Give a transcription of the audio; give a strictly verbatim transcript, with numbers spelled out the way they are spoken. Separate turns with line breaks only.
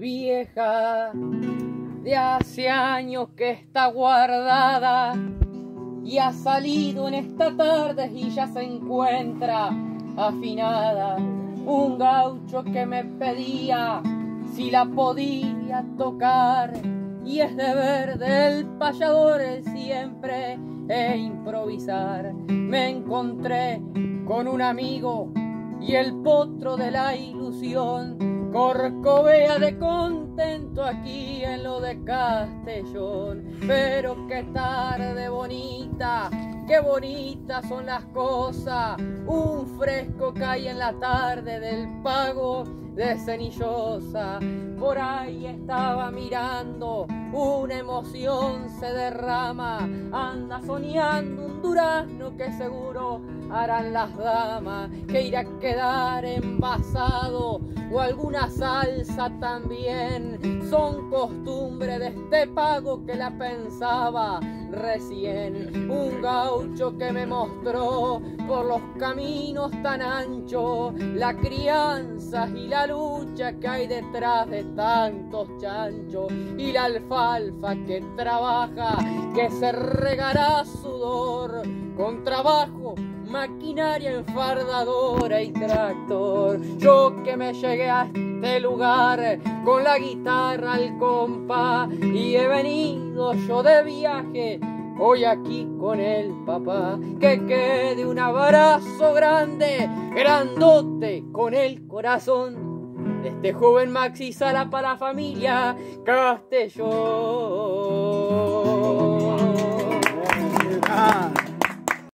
vieja de hace años que está guardada y ha salido en esta tarde y ya se encuentra afinada. Un gaucho que me pedía si la podía tocar, y es deber del payador el siempre e improvisar. Me encontré con un amigo y el potro de la ilusión corcovea de contento aquí en lo de Castellón. Pero qué tarde bonita, qué bonitas son las cosas. Un fresco cae en la tarde del pago de Cenillosa. Por ahí estaba mirando, una emoción se derrama. Anda soñando un durazno que seguro harán las damas, que irá a quedar envasado o alguna salsa también. Son costumbre de este pago que la pensaba recién. Un gaucho que me mostró por los caminos tan anchos la crianza y la lucha que hay detrás de tantos chanchos, y la alfalfa que trabaja, que se regará sudor con trabajo, maquinaria enfardadora y tractor. Yo que me llegué a este lugar con la guitarra al compás y he venido yo de viaje hoy aquí con el papá. Que quede un abrazo grande, grandote con el corazón de este joven Maxi Sala para la familia Castellón.